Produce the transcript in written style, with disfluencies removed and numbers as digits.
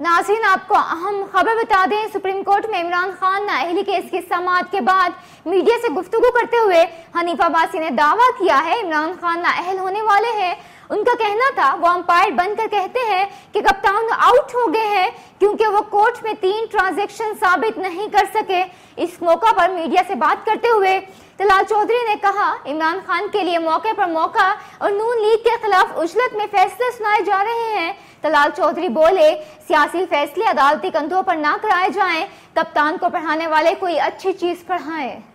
नाज़रीन, आपको अहम खबर बता दें, सुप्रीम कोर्ट में इमरान खान नाअहली केस की समाअत के बाद मीडिया से गुफ्तगू करते हुए हनीफ अब्बासी ने दावा किया है इमरान खान नाअहल होने वाले हैं। उनका कहना था वो अंपायर बनकर कहते हैं कि कप्तान आउट हो गए हैं क्योंकि वो कोर्ट में 3 ट्रांजैक्शन साबित नहीं कर सके। इस मौका पर मीडिया से बात करते हुए तलाल चौधरी ने कहा इमरान खान के लिए मौके पर मौका और नून लीग के खिलाफ उजलत में फैसले सुनाए जा रहे हैं। तलाल चौधरी बोले सियासी फैसले अदालती कंधों पर ना कराए जाएं, कप्तान को पढ़ाने वाले कोई अच्छी चीज पढ़ाएं।